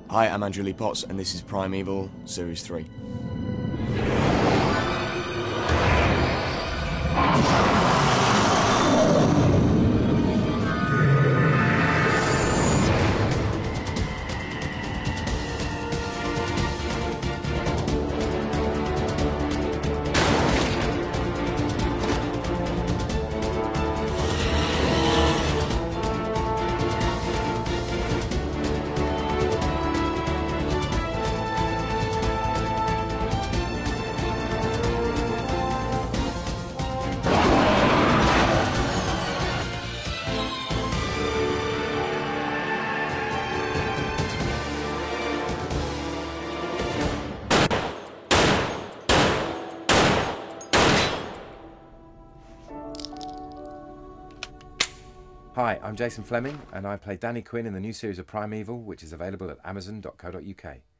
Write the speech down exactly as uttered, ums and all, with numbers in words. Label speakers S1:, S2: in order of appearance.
S1: Hi, I'm Andrew Lee Potts, and this is Primeval, Series three.
S2: Hi, I'm Jason Fleming, and I play Danny Quinn in the new series of Primeval, which is available at amazon dot co dot U K.